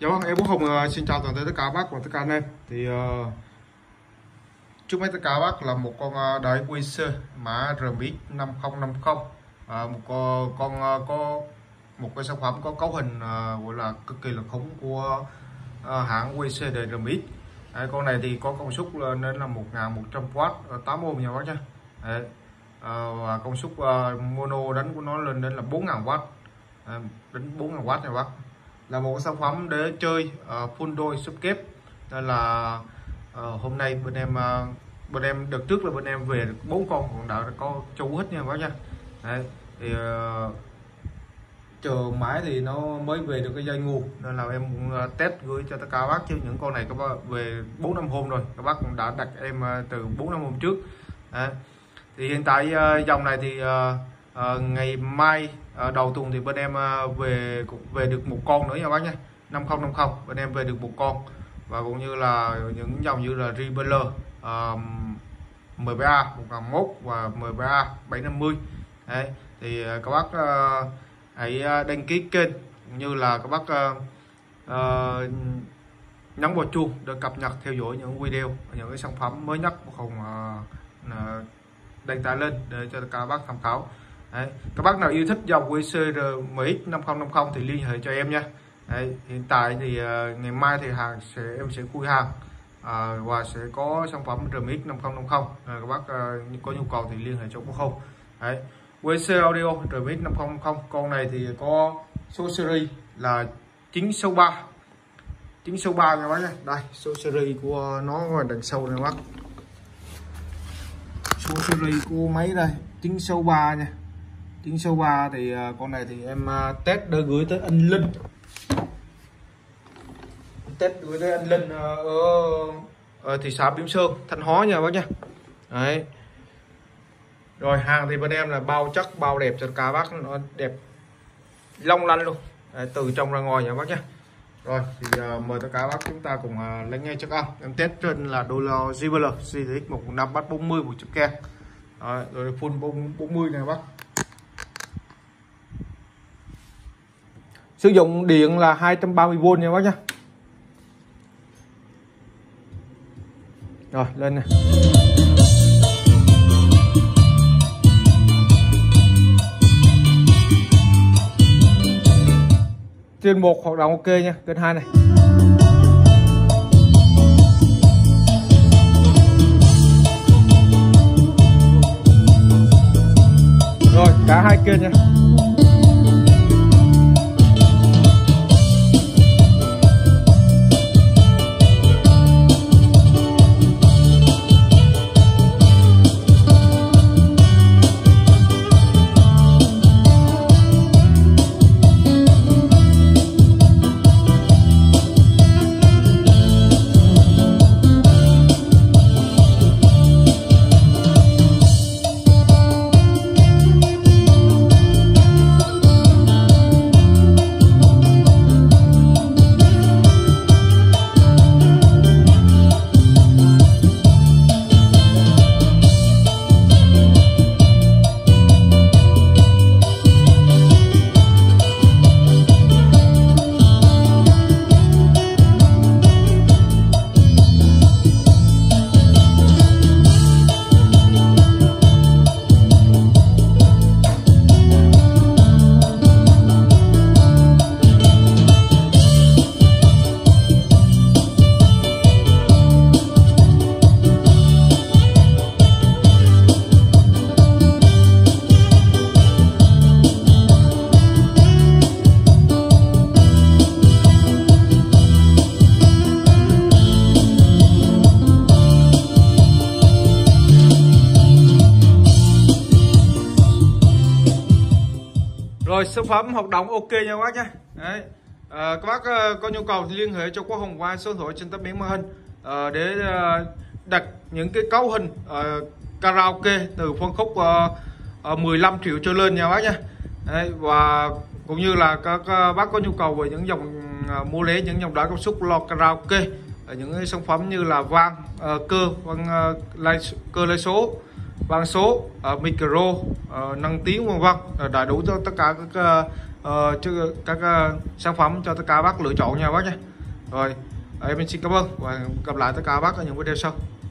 Dạ vâng, em Quốc Hùng xin chào toàn thể tất cả bác và tất cả anh em. Thì trước mắt tất cả bác là một con đài QC mã RMX 5050, một con có một cái sản phẩm có cấu hình gọi là cực kỳ là khủng của hãng QC đời RMX. Con này thì có công suất lên đến là 1100W 8 ohm nha bác nhé. Và công suất mono đánh của nó lên đến là 4000W, đến 4000W nha bác. Là một sản phẩm để chơi full đôi sub kép, nên là hôm nay bên em đợt trước là bên em về được 4 con còn đã có chủ hết nha bác nha. Đấy, thì chờ mãi thì nó mới về được cái dây nguồn, nên là em cũng test gửi cho tất cả bác, chứ những con này các bác về 4-5 hôm rồi, các bác cũng đã đặt em từ 4-5 hôm trước. Đấy. Thì hiện tại dòng này thì ngày mai đầu tuần thì bên em về được một con nữa nha bác nha, 5050 bên em về được một con, và cũng như là những dòng như là Rebeller MBA 1001 và MBA 750. Đấy, thì các bác hãy đăng ký kênh cũng như là các bác nhấn vào chuông để cập nhật theo dõi những video, những cái sản phẩm mới nhất của Hùng đăng tải lên để cho các bác tham khảo. Đấy, các bác nào yêu thích dòng QC RMX 5050 thì liên hệ cho em nha. Đấy, hiện tại thì ngày mai thì em sẽ khui hàng và sẽ có sản phẩm RMX 5050. Các bác có nhu cầu thì liên hệ cho Quốc Hùng. Đấy, QC Audio RMX 5050 con này thì có số series là 963 nha bác nha. Đây, số series của nó ngoài đằng sau này bác. Số series của máy đây 963 nha. 963 thì con này thì em test để gửi tới anh Linh. Test gửi tới anh Linh ở thị xã Bỉm Sơn, Thanh Hóa nha bác nha. Đấy. Rồi hàng thì bên em là bao chất, bao đẹp cho cả bác, nó đẹp long lanh luôn. Đấy, từ trong ra ngoài nha bác nhé. Rồi thì mời tất cả bác chúng ta cùng lấy ngay trước ăn. Em test trên là đôi lo Rebeller CTX 115 bắt 40 100k. Rồi full 40 này bác. Sử dụng điện là 230V nha bác nhé. Rồi lên nè. Kênh 1 hoạt động ok nha, kênh 2 này. Rồi cả hai kênh nha. Rồi sản phẩm hoạt động ok nha các bác nha. Đấy. Các bác có nhu cầu thì liên hệ cho Quốc Hùng qua số điện thoại trên tấm biển màn hình để đặt những cái cấu hình karaoke từ phân khúc 15 triệu trở lên nha bác nha. Đấy. Và cũng như là các bác có nhu cầu về những dòng mua lẻ, những dòng đá công suất lo karaoke, những cái sản phẩm như là vang cơ lai số, vang số, micro, năng tiếng vân vân, đầy đủ cho tất cả các sản phẩm cho tất cả bác lựa chọn nha bác nha. Rồi, em xin cảm ơn và gặp lại tất cả các bác ở những video sau.